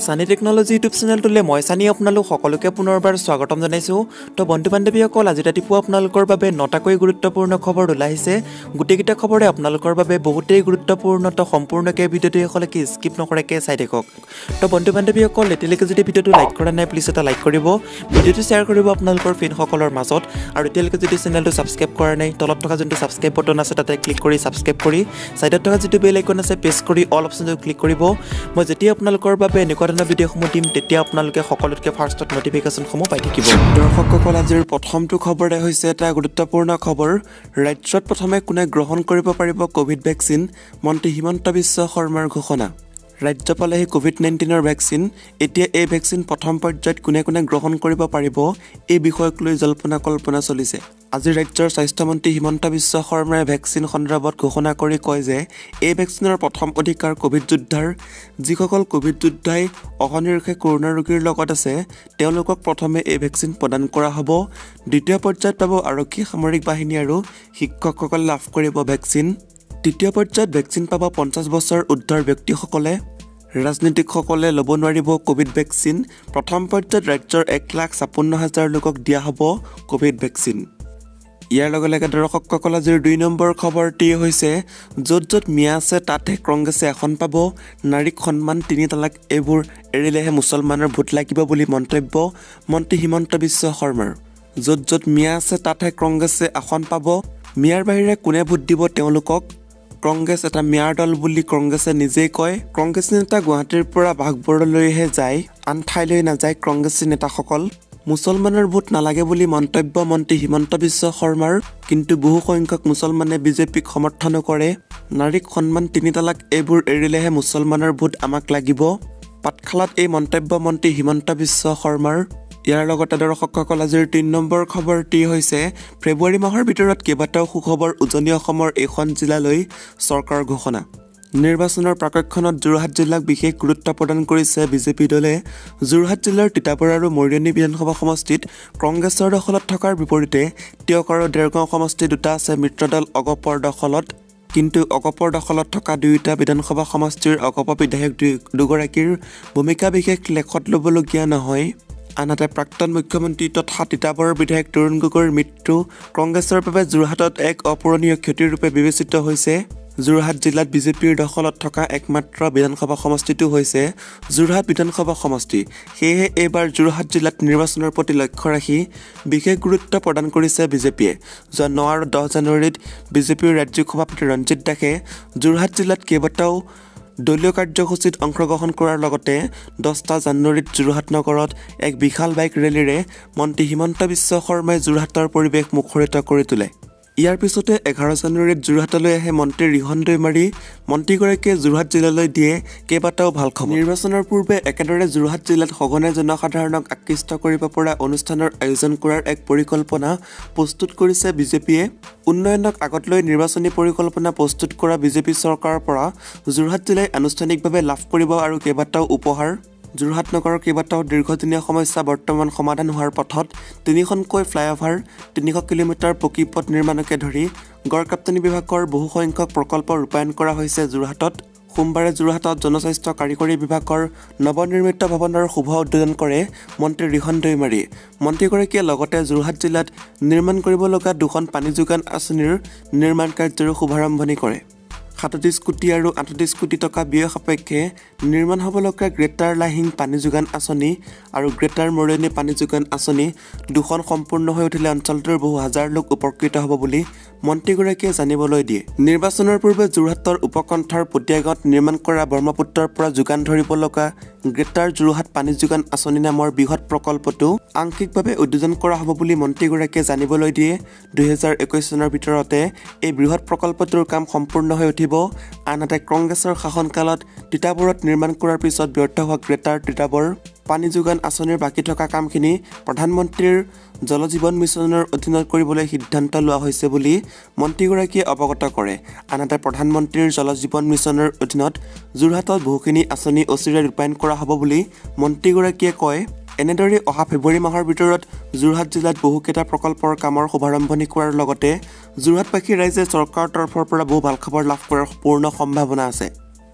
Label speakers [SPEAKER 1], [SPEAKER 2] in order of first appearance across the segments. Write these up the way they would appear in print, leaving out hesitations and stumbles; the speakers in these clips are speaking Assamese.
[SPEAKER 1] সানি টেকনলজি ইউটিউব চেনেলটোলৈ মই সানি আপোনালোক সকলোকে পুনৰবাৰ স্বাগতম জনাইছোঁ। তো বন্ধু বান্ধৱীসকল আজি ৰাতিপুৱা আপোনালোকৰ বাবে নটাকৈ গুৰুত্বপূৰ্ণ খবৰ ওলাইছে। গোটেইকেইটা খবৰে আপোনালোকৰ বাবে বহুতেই গুৰুত্বপূৰ্ণ। তো সম্পূৰ্ণকৈ ভিডিঅ'টো সকলোকে স্কিপ নকৰাকৈ চাই থাকক। তো বন্ধু বান্ধৱীসকল এতিয়ালৈকে যদি ভিডিঅ'টো লাইক কৰা নাই প্লিজ এটা লাইক কৰিব, ভিডিঅ'টো শ্বেয়াৰ কৰিব আপোনালোকৰ ফ্ৰেণ্ডসকলৰ মাজত। আৰু এতিয়ালৈকে যদি চেনেলটো ছাবস্ক্ৰাইব কৰা নাই তলত থকা যোনটো ছাবস্ক্ৰাইব বটন আছে তাতে ক্লিক কৰি ছাবস্ক্ৰাইব কৰি সাইডত থকা যিটো বেল আইকন আছে প্ৰেছ কৰি অল অপশ্যনটো ক্লিক কৰিব। মই যেতিয়া আপোনালোকৰ বাবে এনেকুৱা ধৰণৰ ভিডিঅ'সমূহ দিম তেতিয়া আপোনালোকে সকলোতকৈ ফাৰ্ষ্টত নটিফিকেশ্যনসমূহ পাই থাকিব। দৰ্শকসকল আজিৰ প্ৰথমটো খবৰে হৈছে এটা গুৰুত্বপূৰ্ণ খবৰ। ৰাজ্যত প্ৰথমে কোনে গ্ৰহণ কৰিব পাৰিব কোভিড ভেকচিন, মন্ত্ৰী হিমন্ত বিশ্ব শৰ্মাৰ ঘোষণা। ৰাজ্য পালেহি কোভিড-19ৰ ভেকচিন। এতিয়া এই ভেকচিন প্ৰথম পৰ্যায়ত কোনে কোনে গ্ৰহণ কৰিব পাৰিব এই বিষয়ক লৈ জল্পনা কল্পনা চলিছে। আজি ৰাজ্যৰ স্বাস্থ্যমন্ত্ৰী হিমন্ত বিশ্ব শৰ্মাই ভেকচিন সন্দৰ্ভত ঘোষণা কৰি কয় যে এই ভেকচিনৰ প্ৰথম অধিকাৰ কোভিড যোদ্ধাৰ। যিসকল কোভিড যোদ্ধাই অহনিৰখে কৰোনা ৰোগীৰ লগত আছে তেওঁলোকক প্ৰথমে এই ভেকচিন প্ৰদান কৰা হ'ব। দ্বিতীয় পৰ্যায়ত পাব আৰক্ষী, সামৰিক বাহিনী আৰু শিক্ষকসকলে লাভ কৰিব ভেকচিন। তৃতীয় পৰ্যায়ত ভেকচিন পাব 50 বছৰ ঊৰ্ধ্বৰ ব্যক্তিসকলে। ৰাজনীতিকসকলে ল'ব নোৱাৰিব কোভিড ভেকচিন। প্ৰথম পৰ্যায়ত ৰাজ্যৰ 1,56,000 লোকক দিয়া হ'ব কোভিড ভেকচিন। ইয়াৰ লগে লগে দৰ্শকসকল আজিৰ 2 নম্বৰ খবৰটি হৈছে য'ত য'ত মিয়া আছে তাতহে কংগ্ৰেছে এখন পাব। নাৰীক সন্মান, 3 তালাক এইবোৰ এৰিলেহে মুছলমানৰ ভোট লাগিব বুলি মন্তব্য মন্ত্ৰী হিমন্ত বিশ্ব শৰ্মাৰ। য'ত য'ত মিয়া আছে তাতহে কংগ্ৰেছে আসন পাব। মিয়াৰ বাহিৰে কোনে ভোট দিব তেওঁলোকক? কংগ্ৰেছ এটা মিয়াৰ দল বুলি কংগ্ৰেছে নিজেই কয়। কংগ্ৰেছ নেতা গুৱাহাটীৰ পৰা বাঘবৰলৈহে যায়, আন ঠাইলৈ নাযায় কংগ্ৰেছী নেতাসকল। মুছলমানৰ ভোট নালাগে বুলি মন্তব্য মন্ত্ৰী হিমন্ত বিশ্ব শৰ্মাৰ। কিন্তু বহু সংখ্যক মুছলমানে বিজেপিক সমৰ্থনো কৰে। নাৰীক সন্মান, 3 তালাক এইবোৰ এৰিলেহে মুছলমানৰ ভোট আমাক লাগিব। পাঠশালাত এই মন্তব্য মন্ত্ৰী হিমন্ত বিশ্ব শৰ্মাৰ। ইয়াৰ লগতে দৰ্শকসকল আজিৰ 3 নম্বৰ খবৰটি হৈছে ফেব্ৰুৱাৰী মাহৰ ভিতৰত কেইবাটাও সুখবৰ উজনি অসমৰ এইখন জিলালৈ চৰকাৰৰ ঘোষণা। নিৰ্বাচনৰ প্ৰাকক্ষণত যোৰহাট জিলাক বিশেষ গুৰুত্ব প্ৰদান কৰিছে বিজেপি দলে। যোৰহাট জিলাৰ তিতাবৰ আৰু মৰিয়নি বিধানসভা সমষ্টিত কংগ্ৰেছৰ দখলত থকাৰ বিপৰীতে টিয়ক আৰু দেৰগাঁও সমষ্টি দুটা আছে মিত্ৰদল অগপৰ দখলত। কিন্তু অগপৰ দখলত থকা দুয়োটা বিধানসভা সমষ্টিৰ অগপ বিধায়ক দুগৰাকীৰ ভূমিকা বিশেষ লেখত ল'বলগীয়া নহয়। আনহাতে প্ৰাক্তন মুখ্যমন্ত্ৰী তথা তিতাবৰৰ বিধায়ক তৰুণ গগৈৰ মৃত্যু কংগ্ৰেছৰ বাবে যোৰহাটত এক অপূৰণীয় ক্ষতিৰ ৰূপে বিবেচিত হৈছে। যোৰহাট জিলাত বিজেপিৰ দখলত থকা একমাত্ৰ বিধানসভা সমষ্টিটো হৈছে যোৰহাট বিধানসভা সমষ্টি। সেয়েহে এইবাৰ যোৰহাট জিলাত নিৰ্বাচনৰ প্ৰতি লক্ষ্য ৰাখি বিশেষ গুৰুত্ব প্ৰদান কৰিছে বিজেপিয়ে। যোৱা 9 আৰু 10 জানুৱাৰীত বিজেপিৰ ৰাজ্যিক সভাপতি ৰঞ্জিত দাসে যোৰহাট জিলাত কেইবাটাও দলীয় কাৰ্যসূচীত অংশগ্ৰহণ কৰাৰ লগতে 10 জানুৱাৰীত যোৰহাট নগৰত এক বিশাল বাইক ৰেলীৰে মন্ত্ৰী হিমন্ত বিশ্ব শৰ্মাই যোৰহাটৰ পৰিৱেশ মুখৰিত কৰি তোলে। ইয়াৰ পিছতে 11 জানুৱাৰীত যোৰহাটলৈ আহে মন্ত্ৰী ৰিহন দৈমাৰী। মন্ত্ৰীগৰাকীয়ে যোৰহাট জিলালৈ দিয়ে কেইবাটাও ভাল খবৰ। নিৰ্বাচনৰ পূৰ্বে একেদৰে যোৰহাট জিলাত সঘনাই জনসাধাৰণক আকৃষ্ট কৰিব পৰা অনুষ্ঠানৰ আয়োজন কৰাৰ এক পৰিকল্পনা প্ৰস্তুত কৰিছে বিজেপিয়ে। উন্নয়নক আগত লৈ নিৰ্বাচনী পৰিকল্পনা প্ৰস্তুত কৰা বিজেপি চৰকাৰৰ পৰা যোৰহাট জিলাই আনুষ্ঠানিকভাৱে লাভ কৰিব আৰু কেইবাটাও উপহাৰ। যোৰহাট নগৰৰ কেইবাটাও দীৰ্ঘদিনীয়া সমস্যা বৰ্তমান সমাধান হোৱাৰ পথত। 3খনকৈ ফ্লাইঅভাৰ, 300 কিলোমিটাৰ পকী পথ নিৰ্মাণকে ধৰি গড়কাপ্তানি বিভাগৰ বহু সংখ্যক প্ৰকল্প ৰূপায়ণ কৰা হৈছে যোৰহাটত। সোমবাৰে যোৰহাটত জনস্বাস্থ্য কাৰিকৰী বিভাগৰ নৱনিৰ্মিত ভৱনৰ শুভ উদ্বোধন কৰে মন্ত্ৰী ৰিহন দৈমাৰী। মন্ত্ৰীগৰাকীয়ে লগতে যোৰহাট জিলাত নিৰ্মাণ কৰিব লগা 2খন পানী যোগান আঁচনিৰ নিৰ্মাণ কাৰ্যৰো শুভাৰম্ভণি কৰে। 37 কোটি আৰু 38 কোটি টকা ব্যয় সাপেক্ষে নিৰ্মাণ হ'ব লগা গ্ৰেটাৰ লাহিং পানী যোগান আঁচনি আৰু গ্ৰেটাৰ মৰিয়নি পানী যোগান আঁচনি 2খন সম্পূৰ্ণ হৈ উঠিলে অঞ্চলটোৰ বহু হাজাৰ লোক উপকৃত হ'ব বুলি মন্ত্ৰীগৰাকীয়ে জানিবলৈ দিয়ে। নিৰ্বাচনৰ পূৰ্বে যোৰহাটৰ উপকণ্ঠৰ পটিয়া গাঁৱত নিৰ্মাণ কৰা ব্ৰহ্মপুত্ৰৰ পৰা যোগান ধৰিব লগা গ্ৰেটাৰ যোৰহাট পানী যোগান আঁচনি নামৰ বৃহৎ প্ৰকল্পটো আংশিকভাৱে উদ্বোধন কৰা হ'ব বুলি মন্ত্ৰীগৰাকীয়ে জানিবলৈ দিয়ে। 2021 চনৰ ভিতৰতে এই বৃহৎ প্ৰকল্পটোৰ কাম সম্পূৰ্ণ হৈ উঠিব। আনহাতে কংগ্ৰেছৰ শাসনকালত তিতাবৰত নিৰ্মাণ কৰাৰ পিছত ব্যৰ্থ হোৱা গ্ৰেটাৰ তিতাবৰ পানী যোগান আঁচনিৰ বাকী থকা কামখিনি প্ৰধানমন্ত্ৰীৰ জল জীৱন মিছনৰ অধীনত কৰিবলৈ সিদ্ধান্ত লোৱা হৈছে বুলি মন্ত্ৰীগৰাকীয়ে অৱগত কৰে। আনহাতে প্ৰধানমন্ত্ৰীৰ জল জীৱন মিছনৰ অধীনত যোৰহাটত বহুখিনি আঁচনি অচিৰে ৰূপায়ণ কৰা হ'ব বুলি মন্ত্ৰীগৰাকীয়ে কয়। এনেদৰে অহা ফেব্ৰুৱাৰী মাহৰ ভিতৰত যোৰহাট জিলাত বহুকেইটা প্ৰকল্পৰ কামৰ শুভাৰম্ভণি কৰাৰ লগতে যোৰহাটবাসী ৰাইজে চৰকাৰৰ তৰফৰ পৰা বহু ভাল খবৰ লাভ কৰাৰ পূৰ্ণ সম্ভাৱনা আছে।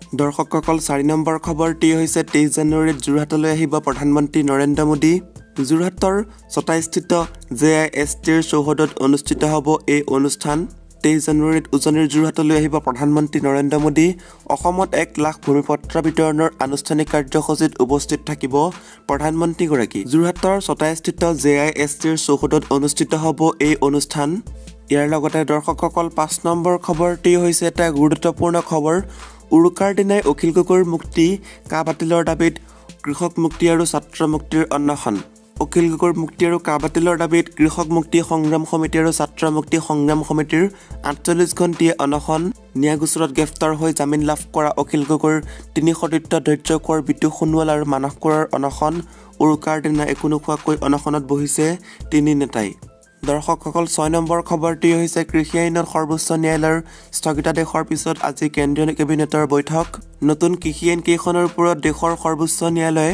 [SPEAKER 1] দৰ্শকসকল 4 নম্বৰ খবৰটি হৈছে 23 জানুৱাৰীত যোৰহাটলৈ আহিব প্ৰধানমন্ত্ৰী নৰেন্দ্ৰ মোদী যোৰহাটৰ ছটাইস্থিত JISTৰ চৌহদত অনুষ্ঠিত হ'ব এই অনুষ্ঠান 23 জানুৱাৰীত উজনিৰ যোৰহাটলৈ আহিব প্ৰধানমন্ত্ৰী নৰেন্দ্ৰ মোদী অসমত 1 লাখ ভূমিপত্ৰ বিতৰণৰ আনুষ্ঠানিক কাৰ্যসূচীত উপস্থিত থাকিব প্ৰধানমন্ত্ৰীগৰাকী যোৰহাটৰ ছটাইস্থিত JISTৰ চৌহদত অনুষ্ঠিত হ'ব এই অনুষ্ঠান ইয়াৰ লগতে দৰ্শকসকল 5 নম্বৰ খবৰটি হৈছে এটা গুৰুত্বপূৰ্ণ খবৰ উৰুকাৰ দিনাই অখিল গগৈৰ মুক্তি কা বাতিলৰ দাবীত কৃষক মুক্তি আৰু ছাত্ৰ মুক্তিৰ অন্বেষণ অখিল গগৈৰ মুক্তি আৰু কা বাতিলৰ দাবীত কৃষক মুক্তি সংগ্ৰাম সমিতি আৰু ছাত্ৰ মুক্তি সংগ্ৰাম সমিতিৰ 48 ঘণ্টীয়া অনশন ন্যায়গোচৰত গ্ৰেপ্তাৰ হৈ জামিন লাভ কৰা অখিল গগৈৰ 3 সতীৰ্থ ধৈৰ্য কোঁৱৰ বিতু সোণোৱাল আৰু মানস কোঁৱৰৰ অনশন উৰুকাৰ দিনা একো নোখোৱাকৈ অনশনত বহিছে 3 নেতাই দৰ্শকসকল 6 নম্বৰ খবৰটি হৈছে কৃষি আইনত সৰ্বোচ্চ ন্যায়ালয়ৰ স্থগিতাদেশৰ পিছত আজি কেন্দ্ৰীয় কেবিনেটৰ বৈঠক নতুন কৃষি আইন কেইখনৰ ওপৰত দেশৰ সৰ্বোচ্চ ন্যায়ালয়ে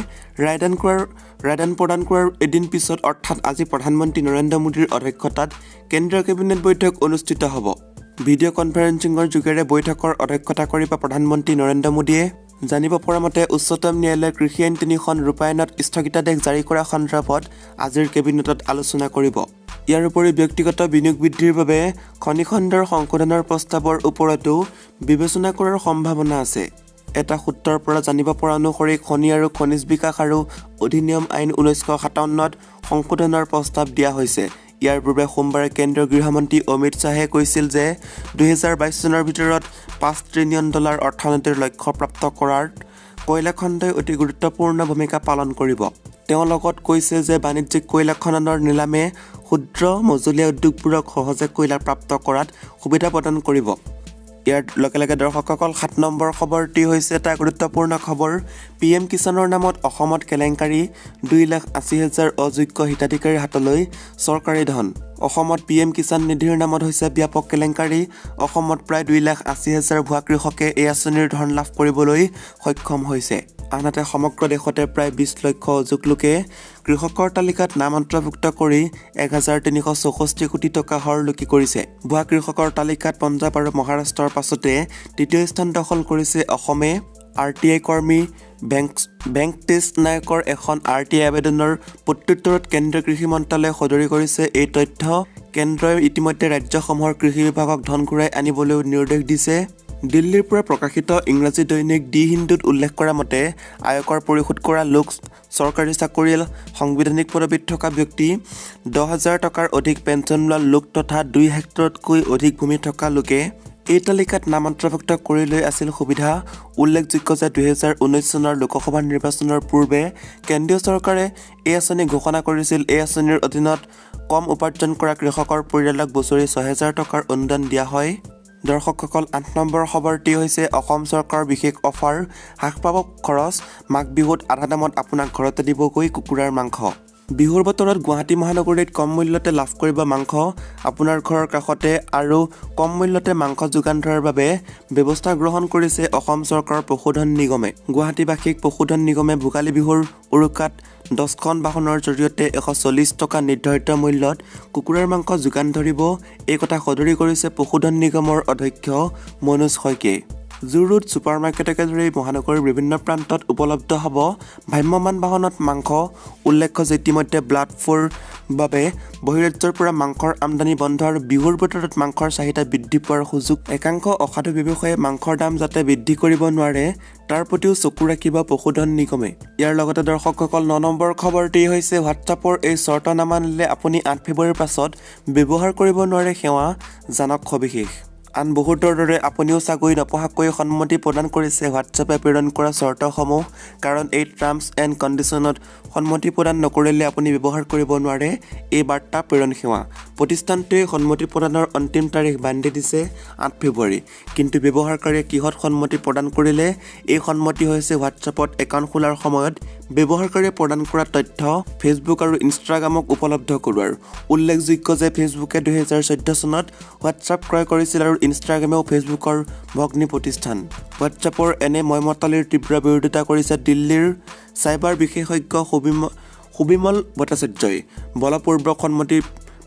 [SPEAKER 1] ৰায়দান প্ৰদান কৰাৰ এদিন পিছত অৰ্থাৎ আজি প্ৰধানমন্ত্ৰী নৰেন্দ্ৰ মোদীৰ অধ্যক্ষতাত কেন্দ্ৰীয় কেবিনেট বৈঠক অনুষ্ঠিত হ'ব ভিডিঅ' কনফাৰেন্সিঙৰ যোগেৰে বৈঠকৰ অধ্যক্ষতা কৰিব প্ৰধানমন্ত্ৰী নৰেন্দ্ৰ মোদীয়ে জানিব পৰা মতে উচ্চতম ন্যায়ালয়ে কৃষি আইন 3খন ৰূপায়ণত স্থগিতাদেশ জাৰি কৰা সন্দৰ্ভত আজিৰ কেবিনেটত আলোচনা কৰিব ইয়াৰ উপৰি ব্যক্তিগত বিনিয়োগ বৃদ্ধিৰ বাবে খনি খণ্ডৰ সংশোধনৰ প্ৰস্তাৱৰ ওপৰতো বিবেচনা কৰাৰ সম্ভাৱনা আছে এটা সূত্ৰৰ পৰা জানিব পৰা অনুসৰি খনি আৰু খনিজ বিকাশ আৰু অধিনিয়ম আইন 1957ত সংশোধনৰ প্ৰস্তাৱ দিয়া হৈছে ইয়াৰ পূৰ্বে সোমবাৰে কেন্দ্ৰীয় গৃহমন্ত্ৰী অমিত শ্বাহে কৈছিল যে 2022 চনৰ ভিতৰত $5 ট্ৰিলিয়ন অৰ্থনীতিৰ লক্ষ্য প্ৰাপ্ত কৰাত কয়লা খণ্ডই অতি গুৰুত্বপূৰ্ণ ভূমিকা পালন কৰিব তেওঁ লগত কৈছে যে বাণিজ্যিক কয়লা খননৰ নিলামে ক্ষুদ্ৰ মজলীয়া উদ্যোগবোৰক সহজে কয়লা প্ৰাপ্ত কৰাত সুবিধা প্ৰদান কৰিব ইয়াৰ লগে লগে দৰ্শকসকল 7 নম্বৰ খবৰটি হৈছে এটা গুৰুত্বপূৰ্ণ খবৰ PM কিষাণৰ নামত অসমত কেলেংকাৰী 2,80,000 অযোগ্য হিতাধিকাৰীৰ হাতলৈ চৰকাৰী ধন অসমত PM কিষাণ নিধিৰ নামত হৈছে ব্যাপক কেলেংকাৰী অসমত প্ৰায় 2,80,000 ভুৱা কৃষকে এই আঁচনিৰ ধন লাভ কৰিবলৈ সক্ষম হৈছে আনহাতে সমগ্ৰ দেশতে প্ৰায় 20 লক্ষ অযোগ্য লোকে কৃষকৰ তালিকাত নাম অন্তৰ্ভুক্ত কৰি 1,364 কোটি টকা হৰলুকি কৰিছে ভুৱা কৃষকৰ তালিকাত পঞ্জাৱ আৰু মহাৰাষ্ট্ৰৰ পাছতে তৃতীয় স্থান দখল কৰিছে অসমে RTI কৰ্মী বেংক টেষ্ট নায়কৰ এখন RTI আবেদনৰ প্ৰত্যুত্তৰত কেন্দ্ৰীয় কৃষি মন্ত্ৰালয়ে সদৰি কৰিছে এই তথ্য কেন্দ্ৰই ইতিমধ্যে ৰাজ্যসমূহৰ কৃষি বিভাগক ধন ঘূৰাই আনিবলৈ নিৰ্দেশ দিছে দিল্লীৰ পৰা প্ৰকাশিত ইংৰাজী দৈনিক ডি হিন্দুত উল্লেখ কৰা মতে আয়কৰ পৰিশোধ কৰা লোক চৰকাৰী চাকৰিয়াল সাংবিধানিক পদবীত থকা ব্যক্তি 10,000 টকাৰ অধিক পেঞ্চন লোৱা লোক তথা 2 হেক্টৰতকৈ অধিক ভূমি থকা লোকে এই তালিকাত নাম অন্তৰ্ভুক্ত কৰি লৈ আছিল সুবিধা উল্লেখযোগ্য যে 2019 চনৰ লোকসভা নিৰ্বাচনৰ পূৰ্বে কেন্দ্ৰীয় চৰকাৰে এই আঁচনি ঘোষণা কৰিছিল এই আঁচনিৰ অধীনত কম উপাৰ্জন কৰা কৃষকৰ পৰিয়ালক বছৰি 6,000 টকাৰ অনুদান দিয়া হয় দৰ্শকসকল 8 নম্বৰ খবৰটি হৈছে অসম চৰকাৰৰ বিশেষ অফাৰ হ্ৰাস পাব খৰচ মাঘ বিহুত আধা দামত আপোনাক ঘৰতে দিবগৈ কুকুৰাৰ মাংস বিহুৰ বতৰত গুৱাহাটী মহানগৰীত কম মূল্যতে লাভ কৰিব মাংস আপোনাৰ ঘৰৰ কাষতে আৰু কম মূল্যতে মাংস যোগান ধৰাৰ বাবে ব্যৱস্থা গ্ৰহণ কৰিছে অসম চৰকাৰৰ পশুধন নিগমে গুৱাহাটীবাসীক পশুধন নিগমে ভোগালী বিহুৰ উৰুকাত 10খন বাহনৰ জৰিয়তে 140 টকা নিৰ্ধাৰিত মূল্যত কুকুৰাৰ মাংস যোগান ধৰিব এই কথা সদৰি কৰিছে পশুধন নিগমৰ অধ্যক্ষ মনোজ শইকীয়াই জুৰুড ছুপাৰমাৰ্কেটকে ধৰি মহানগৰীৰ বিভিন্ন প্ৰান্তত উপলব্ধ হ'ব ভ্ৰাম্যমাণ বাহনত মাংস উল্লেখ্য যে ইতিমধ্যে ব্লাড ফ্লুৰ বাবে বহিৰাজ্যৰ পৰা মাংসৰ আমদানি বন্ধ আৰু বিহুৰ বতৰত মাংসৰ চাহিদা বৃদ্ধি পোৱাৰ সুযোগ একাংশ অসাধু ব্যৱসায়ীয়ে মাংসৰ দাম যাতে বৃদ্ধি কৰিব নোৱাৰে তাৰ প্ৰতিও চকু ৰাখিব পশুধন নিগমে ইয়াৰ লগতে দৰ্শকসকল 9 নম্বৰ খবৰটি হৈছে হোৱাটছআপৰ এই চৰ্ত নামানিলে আপুনি 8 ফেব্ৰুৱাৰীৰ পাছত ব্যৱহাৰ কৰিব নোৱাৰে সেৱা জানক সবিশেষ আন বহুতৰ দৰে আপুনিও চাগৈ নপঢ়াকৈ সন্মতি প্ৰদান কৰিছে হোৱাটছআপে প্ৰেৰণ কৰা চৰ্তসমূহ কাৰণ এই টাৰ্মছ এণ্ড কণ্ডিশ্যনত সন্মতি প্ৰদান নকৰিলে আপুনি ব্যৱহাৰ কৰিব নোৱাৰে এই বাৰ্তা প্ৰেৰণ সেৱা প্ৰতিষ্ঠানটোৱে সন্মতি প্ৰদানৰ অন্তিম তাৰিখ বান্ধি দিছে 8 ফেব্ৰুৱাৰী কিন্তু ব্যৱহাৰকাৰীয়ে কিহত সন্মতি প্ৰদান কৰিলে এই সন্মতি হৈছে হোৱাটছআপত একাউণ্ট খোলাৰ সময়ত ব্যৱহাৰকাৰীয়ে প্ৰদান কৰা তথ্য ফেচবুক আৰু ইনষ্টাগ্ৰামক উপলব্ধ কৰোৱাৰ উল্লেখযোগ্য যে ফেচবুকে 2014 চনত হোৱাটছআপ ক্ৰয় কৰিছিল আৰু ইনষ্টাগ্ৰামেও ফেচবুকৰ ভগ্নী প্ৰতিষ্ঠান হোৱাটছআপৰ এনে ময়মতালিৰ তীব্ৰ বিৰোধিতা কৰিছে দিল্লীৰ চাইবাৰ বিশেষজ্ঞ সুবিমল ভট্টাচাৰ্যই বলপূৰ্বক সন্মতি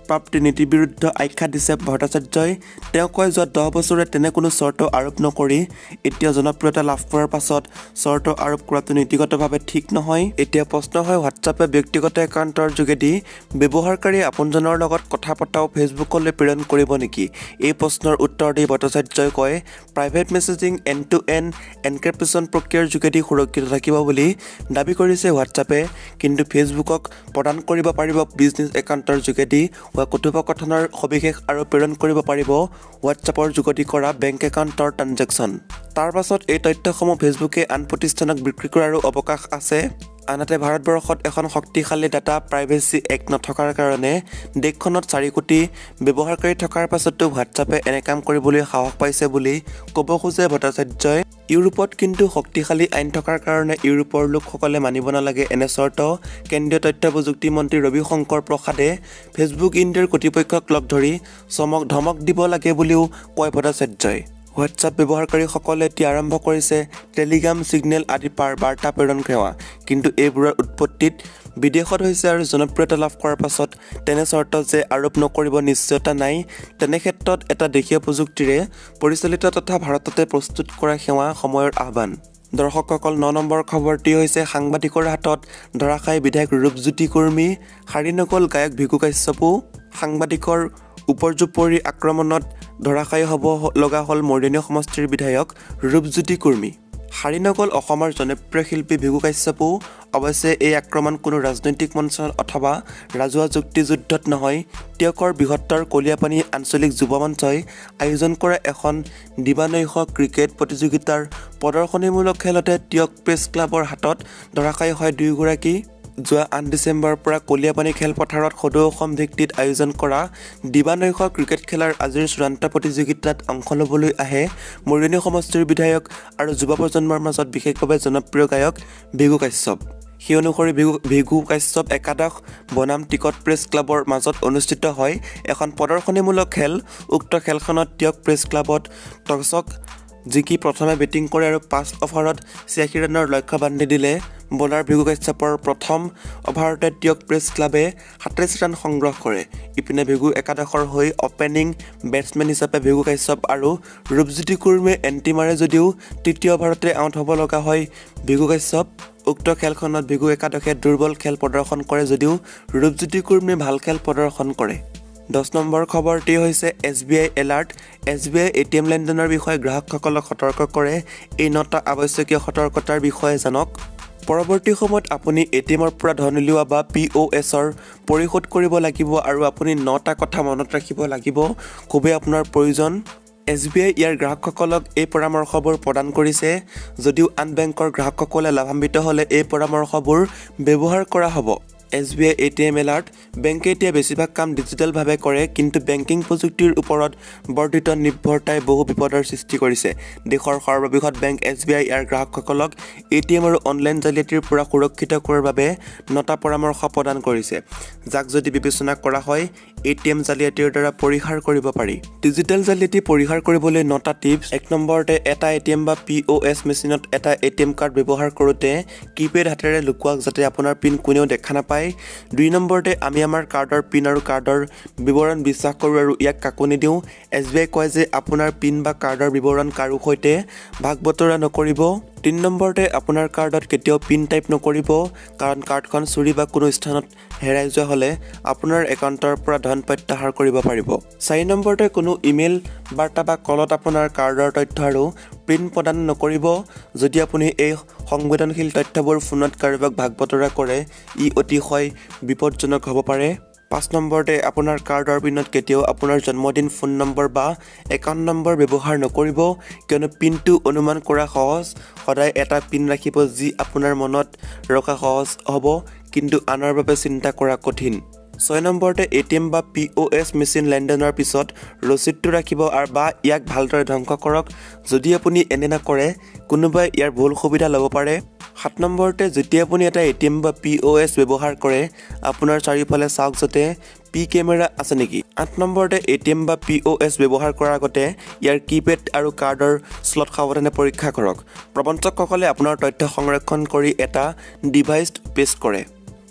[SPEAKER 1] প্ৰাপ্তি নীতিৰ বিৰুদ্ধে আখ্যা দিছে ভট্টাচাৰ্যই। তেওঁ কয় যোৱা 10 বছৰে তেনে কোনো চৰ্ত আৰোপ নকৰি এতিয়া জনপ্ৰিয়তা লাভ কৰাৰ পাছত চৰ্ত আৰোপ কৰাটো নীতিগতভাৱে ঠিক নহয়। এতিয়া প্ৰশ্ন হয় হোৱাটছআপে ব্যক্তিগত একাউণ্টৰ যোগেদি ব্যৱহাৰকাৰীয়ে আপোনজনৰ লগত কথা পতাও ফেচবুকলৈ প্ৰেৰণ কৰিব নেকি? এই প্ৰশ্নৰ উত্তৰ দি ভট্টাচাৰ্যই কয় private messaging end to end encryption প্ৰক্ৰিয়াৰ যোগেদি সুৰক্ষিত থাকিব বুলি দাবী কৰিছে হোৱাটছআপে, কিন্তু ফেচবুকক প্ৰদান কৰিব পাৰিব বিজনেছ একাউণ্টৰ যোগেদি হোৱা কথোপকথনৰ সবিশেষ আৰু প্ৰেৰণ কৰিব পাৰিব হোৱাটছআপৰ যোগেদি কৰা বেংক একাউণ্টৰ ট্ৰানজেকশ্যন। তাৰ পাছত এই তথ্যসমূহ ফেচবুকে আন প্ৰতিষ্ঠানক বিক্ৰী কৰাৰো অৱকাশ আছে। আনহাতে ভাৰতবৰ্ষত এখন শক্তিশালী ডাটা প্ৰাইভেচি এক্ট নথকাৰ কাৰণে দেশখনত 4 কোটি ব্যৱহাৰকাৰী থকাৰ পাছতো হোৱাটছআপে এনে কাম কৰিবলৈ সাহস পাইছে বুলি ক'ব খোজে ভট্টাচাৰ্যই। ইউৰোপত কিন্তু শক্তিশালী আইন থকাৰ কাৰণে ইউৰোপৰ লোকসকলে মানিব নালাগে এনে চৰ্ত। কেন্দ্ৰীয় তথ্য প্ৰযুক্তি মন্ত্ৰী ৰবি শংকৰ প্ৰসাদে ফেচবুক ইণ্ডিয়াৰ কৰ্তৃপক্ষক লগ ধৰি ধমক দিব লাগে বুলিও কয় ভট্টাচাৰ্যই। হোৱাটছআপ ব্যৱহাৰকাৰীসকলে এতিয়া আৰম্ভ কৰিছে টেলিগ্ৰাম, ছিগনেল আদি বাৰ্তা প্ৰেৰণ সেৱা, কিন্তু এইবোৰৰ উৎপত্তিত বিদেশত হৈছে আৰু জনপ্ৰিয়তা লাভ কৰাৰ পাছত তেনে চৰ্ত যে আৰোপ নকৰিব নিশ্চয়তা নাই। তেনে ক্ষেত্ৰত এটা দেশীয় প্ৰযুক্তিৰে পৰিচালিত তথা ভাৰততে প্ৰস্তুত কৰা সেৱা সময়ৰ আহ্বান। দৰ্শকসকল 9 নম্বৰ খবৰটি হৈছে সাংবাদিকৰ হাতত ধৰাশায়ী বিধায়ক ৰূপজ্যোতি কুৰ্মী, সাৰি নগ'ল গায়ক ভিগু কাশ্যপো। সাংবাদিকৰ উপৰ্যুপৰি আক্ৰমণত ধৰাশায়ী হ'ব লগা হ'ল মৰ্দিনীয় সমষ্টিৰ বিধায়ক ৰূপজ্যোতি কুৰ্মী। সাৰি নগ'ল অসমৰ জনপ্ৰিয় শিল্পী ভিগু কাশ্যপো। অৱশ্যে এই আক্ৰমণ কোনো ৰাজনৈতিক মঞ্চত অথবা ৰাজহুৱা যুক্তিযুদ্ধত নহয়। তেওঁকৰ বৃহত্তৰ কলীয়াপানী আঞ্চলিক যুৱ মঞ্চই আয়োজন কৰা এখন দিবানৈশ ক্ৰিকেট প্ৰতিযোগিতাৰ প্ৰদৰ্শনীমূলক খেলতে তেওঁক প্ৰেছ ক্লাবৰ হাতত ধৰাশায়ী হয় দুয়োগৰাকী। যোৱা 8 ডিচেম্বৰৰ পৰা কলীয়াপানী খেলপথাৰত সদৌ অসম ভিত্তিত আয়োজন কৰা দিবানৈশ ক্ৰিকেট খেলাৰ আজিৰ চূড়ান্ত প্ৰতিযোগিতাত অংশ ল'বলৈ আহে মৰ্দিনী সমষ্টিৰ বিধায়ক আৰু যুৱ প্ৰজন্মৰ মাজত বিশেষভাৱে জনপ্ৰিয় গায়ক ভিগু কাশ্যপ। সেই অনুসৰি ভিগু কাশ্যপ একাদশ বনাম টিকট প্ৰেছ ক্লাবৰ মাজত অনুষ্ঠিত হয় এখন প্ৰদৰ্শনীমূলক খেল। উক্ত খেলখনত তেওঁক প্ৰেছ ক্লাবত টছত জিকি প্ৰথমে বেটিং কৰে আৰু 5 অভাৰত 86 ৰানৰ লক্ষ্য বান্ধি দিলে। বলাৰ ভিগু কাশ্যপৰ প্ৰথম অভাৰতে তেওঁক প্ৰেছ ক্লাবে 27 ৰান সংগ্ৰহ কৰে। ইপিনে ভিগু একাদশৰ হৈ অপেনিং বেটছমেন হিচাপে ভিগু কাশ্যপ আৰু ৰূপজ্যোতি কুৰ্মীয়ে এণ্টি মাৰে যদিও তৃতীয় অভাৰতে আউট হ'ব লগা হয় ভিগু কাশ্যপ। উক্ত খেলখনত ভিগু একাদশে দুৰ্বল খেল প্ৰদৰ্শন কৰে যদিও ৰূপজ্যোতি কুৰ্মীয়ে ভাল খেল প্ৰদৰ্শন কৰে। 10 নম্বৰ খবৰটি হৈছে SBI এলাৰ্ট। SBI ATM লেনদেনৰ বিষয়ে গ্ৰাহকসকলক সতৰ্ক কৰে। এই 9টা আৱশ্যকীয় সতৰ্কতাৰ বিষয়ে জানক। পৰৱৰ্তী সময়ত আপুনি ATMৰ পৰা ধন উলিওৱা বা POSৰ পৰিশোধ কৰিব লাগিব আৰু আপুনি 9টা কথা মনত ৰাখিব লাগিব, খুবেই আপোনাৰ প্ৰয়োজন। SBI ইয়াৰ গ্ৰাহকসকলক এই পৰামৰ্শবোৰ প্ৰদান কৰিছে। যদিও আন বেংকৰ গ্ৰাহকসকলে লাভান্বিত হ'লে এই পৰামৰ্শবোৰ ব্যৱহাৰ কৰা হ'ব। SBI ATM alert. বেংকে এতিয়া বেছিভাগ কাম ডিজিটেলভাৱে কৰে, কিন্তু বেংকিং প্ৰযুক্তিৰ ওপৰত বৰ্ধিত নিৰ্ভৰতাই বহু বিপদৰ সৃষ্টি কৰিছে। দেশৰ সৰ্ববৃহৎ বেংক SBI ইয়াৰ গ্ৰাহকসকলক ATM আৰু অনলাইন জালিয়াতিৰ পৰা সুৰক্ষিত কৰাৰ বাবে 9টা পৰামৰ্শ প্ৰদান কৰিছে, যাক যদি বিবেচনা কৰা হয় ATM জালিয়াতিৰ দ্বাৰা পৰিহাৰ কৰিব পাৰি। ডিজিটেল জালিয়াতি পৰিহাৰ কৰিবলৈ 9টা টিপছ। 1 নম্বৰতে এটা ATM বা POS মেচিনত এটা ATM কাৰ্ড ব্যৱহাৰ কৰোঁতে কিপেড হাতেৰে লুকুৱাওক যাতে আপোনাৰ পিন কোনেও দেখা নাপায়। 2 নম্বৰতে আমি আমাৰ কাৰ্ডৰ পিন আৰু কাৰ্ডৰ বিৱৰণ বিশ্বাস কৰোঁ আৰু ইয়াক কাকো নিদিওঁ। SBI কয় যে আপোনাৰ পিন বা কাৰ্ডৰ বিৱৰণ কাৰো সৈতে ভাগ বতৰা নকৰিব। 3 নম্বৰতে আপোনাৰ কাৰ্ডত কেতিয়াও পিন টাইপ নকৰিব, কাৰণ কাৰ্ডখন চুৰি বা কোনো স্থানত হেৰাই যোৱা হ'লে আপোনাৰ একাউণ্টৰ পৰা ধন প্ৰত্যাহাৰ কৰিব পাৰিব। 4 নম্বৰতে কোনো ইমেইল, বাৰ্তা বা কলত আপোনাৰ কাৰ্ডৰ তথ্য আৰু পিন প্ৰদান নকৰিব। যদি আপুনি এই সংবেদনশীল তথ্যবোৰ ফোনত কাৰোবাক ভাগ বতৰা কৰে, ই অতিশয় বিপদজনক হ'ব পাৰে। 5 নম্বৰতে আপোনাৰ কাৰ্ডৰ পিনত কেতিয়াও আপোনাৰ জন্মদিন, ফোন নম্বৰ বা একাউণ্ট নম্বৰ ব্যৱহাৰ নকৰিব, কিয়নো পিনটো অনুমান কৰা সহজ। সদায় এটা পিন ৰাখিব যি আপোনাৰ মনত ৰখা সহজ হ'ব, কিন্তু আনৰ বাবে চিন্তা কৰা কঠিন। 6 নম্বৰতে ATM বা POS মেচিন লেনদেনৰ পিছত ৰচিদটো ৰাখিব বা ইয়াক ভালদৰে ধ্বংস কৰক। যদি আপুনি এনে নকৰে, কোনোবাই ইয়াৰ ভুল সুবিধা ল'ব পাৰে। 7 নম্বৰতে যেতিয়া আপুনি এটা ATM বা POS ব্যৱহাৰ কৰে, আপোনাৰ চাৰিওফালে চাওক যাতে P কেমেৰা আছে নেকি। 8 নম্বৰতে ATM বা POS ব্যৱহাৰ কৰাৰ আগতে ইয়াৰ কিপেড আৰু কাৰ্ডৰ স্লট সাৱধানে পৰীক্ষা কৰক। প্ৰবঞ্চকসকলে আপোনাৰ তথ্য সংৰক্ষণ কৰি এটা ডিভাইচ পেষ্ট কৰে।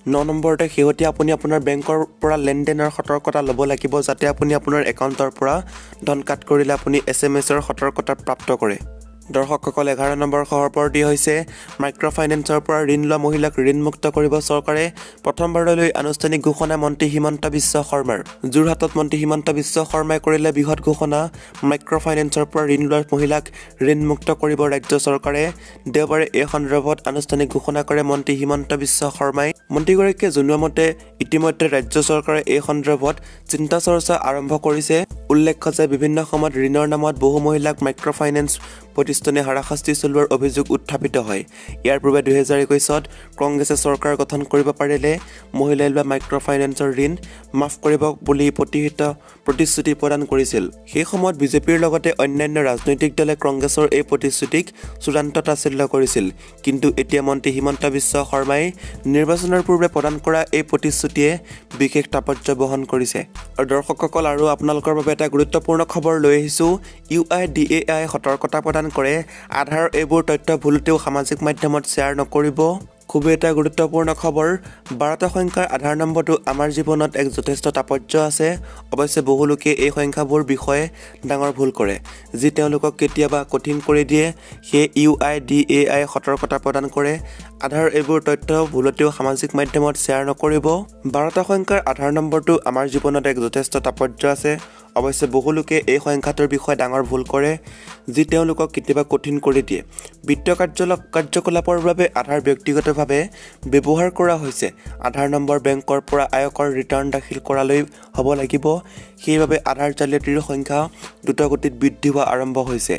[SPEAKER 1] 9 নম্বৰতে শেহতীয়া আপুনি আপোনাৰ বেংকৰ পৰা লেনদেনৰ সতৰ্কতা ল'ব লাগিব যাতে আপুনি আপোনাৰ একাউণ্টৰ পৰা ধন কাট কৰিলে আপুনি SMS-ৰ সতৰ্কতা প্ৰাপ্ত কৰে। দৰ্শকসকল 11 নম্বৰ খবৰটি হৈছে মাইক্ৰ ফাইনেন্সৰ পৰা ঋণ লোৱা মহিলাক ঋণমুক্ত কৰিব চৰকাৰে প্ৰথমবাৰলৈ আনুষ্ঠানিক ঘোষণা মন্ত্ৰী হিমন্ত বিশ্ব শৰ্মাৰ। যোৰহাটত মন্ত্ৰী হিমন্ত বিশ্ব শৰ্মাই কৰিলে বৃহৎ ঘোষণা মাইক্ৰ ফাইনেন্সৰ পৰা ঋণ লোৱা মহিলাক ঋণমুক্ত কৰিব ৰাজ্য চৰকাৰে। দেওবাৰে এই সন্দৰ্ভত আনুষ্ঠানিক ঘোষণা কৰে মন্ত্ৰী হিমন্ত বিশ্ব শৰ্মাই। মন্ত্ৰীগৰাকীয়ে জনোৱা মতে ইতিমধ্যে ৰাজ্য চৰকাৰে এই সন্দৰ্ভত চিন্তা চৰ্চা আৰম্ভ কৰিছে। উল্লেখ্য যে বিভিন্ন সময়ত ঋণৰ নামত বহু মহিলাক মাইক্ৰ ফাইনেন্স প্ৰতিষ্ঠানে হাৰাশাস্তি চলোৱাৰ অভিযোগ উত্থাপিত হয়। ইয়াৰ পূৰ্বে 2021ত কংগ্ৰেছে চৰকাৰ গঠন কৰিব পাৰিলে মহিলাই লোৱা মাইক্ৰ ফাইনেন্সৰ ঋণ মাফ কৰিব বুলি প্ৰতিশ্ৰুতি প্ৰদান কৰিছিল। সেই সময়ত বিজেপিৰ লগতে অন্যান্য ৰাজনৈতিক দলে কংগ্ৰেছৰ এই প্ৰতিশ্ৰুতিক চূড়ান্ত তাচ্ছিল্য কৰিছিল। কিন্তু এতিয়া মন্ত্ৰী হিমন্ত বিশ্ব শৰ্মাই নিৰ্বাচনৰ পূৰ্বে প্ৰদান কৰা এই প্ৰতিশ্ৰুতিয়ে বিশেষ তাৎপৰ্য বহন কৰিছে। আৰু দৰ্শকসকল আৰু আপোনালোকৰ বাবে এটা গুৰুত্বপূৰ্ণ খবৰ লৈ আহিছোঁ। UIDAI সতৰ্কতা প্ৰদান কৰে আধাৰৰ এইবোৰ তথ্য ভুলতেও সামাজিক মাধ্যমত শ্বেয়াৰ নকৰিব। খুবেই এটা গুৰুত্বপূৰ্ণ খবৰ। 12টা সংখ্যাৰ আধাৰ নম্বৰটো আমাৰ জীৱনত এক যথেষ্ট তাৎপৰ্য আছে। অৱশ্যে বহু লোকে এই সংখ্যাবোৰ বিষয়ে ডাঙৰ ভুল কৰে যি তেওঁলোকক কেতিয়াবা কঠিন কৰি দিয়ে। সেয়ে UIDAI সতৰ্কতা প্ৰদান কৰে আধাৰৰ এইবোৰ তথ্য ভুলতেও সামাজিক মাধ্যমত শ্বেয়াৰ নকৰিব। 12টা সংখ্যাৰ আধাৰ নম্বৰটো আমাৰ জীৱনত এক যথেষ্ট তাৎপৰ্য আছে। অৱশ্যে বহু লোকে এই সংখ্যাটোৰ বিষয়ে ডাঙৰ ভুল কৰে যি তেওঁলোকক কেতিয়াবা কঠিন কৰি দিয়ে। বিত্তীয় কাৰ্যকলাপৰ বাবে আধাৰ ব্যক্তিগতভাৱে ব্যৱহাৰ কৰা হৈছে। আধাৰ নম্বৰ বেংকৰ পৰা আয়কৰ ৰিটাৰ্ণ দাখিল কৰালৈ হ'ব লাগিব। সেইবাবে আধাৰ জালিয়াতিৰ সংখ্যা দ্ৰুতগতিত বৃদ্ধি হোৱা আৰম্ভ হৈছে।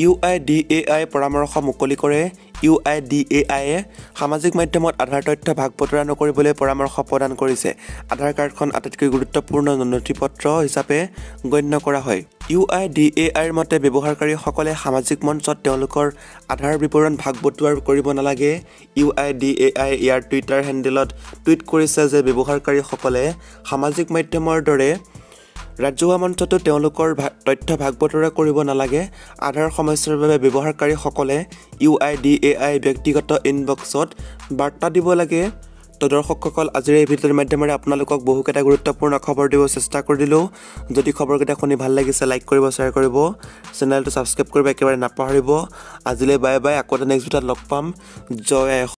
[SPEAKER 1] UIDAI পৰামৰ্শ মুকলি কৰে। UIDAIয়ে সামাজিক মাধ্যমত আধাৰ তথ্য ভাগ বতৰা নকৰিবলৈ পৰামৰ্শ প্ৰদান কৰিছে। আধাৰ কাৰ্ডখন আটাইতকৈ গুৰুত্বপূৰ্ণ নথিপত্ৰ হিচাপে গণ্য কৰা হয়। UIDAIৰ মতে ব্যৱহাৰকাৰীসকলে সামাজিক মঞ্চত তেওঁলোকৰ আধাৰ বিৱৰণ ভাগ বতৰা কৰিব নালাগে। UIDAI ইয়াৰ টুইটাৰ হেণ্ডেলত টুইট কৰিছে যে ব্যৱহাৰকাৰীসকলে সামাজিক মাধ্যমৰ দৰে ৰাজহুৱা মঞ্চতো তেওঁলোকৰ তথ্য ভাগ বতৰা কৰিব নালাগে। আধাৰ সমস্যাৰ বাবে ব্যৱহাৰকাৰীসকলে UIDAI ব্যক্তিগত ইনবক্সত বাৰ্তা দিব লাগে। তো দৰ্শকসকল আজিৰ এই ভিডিঅ'ৰ মাধ্যমেৰে আপোনালোকক বহুকেইটা গুৰুত্বপূৰ্ণ খবৰ দিব চেষ্টা কৰিলোঁ। যদি খবৰকেইটা শুনি ভাল লাগিছে লাইক কৰিব, শ্বেয়াৰ কৰিব, চেনেলটো ছাবস্ক্ৰাইব কৰিব একেবাৰে নাপাহৰিব। আজিলৈ বাই বাই। আকৌ এটা নেক্সট ভিডিঅ'ত লগ পাম। জয়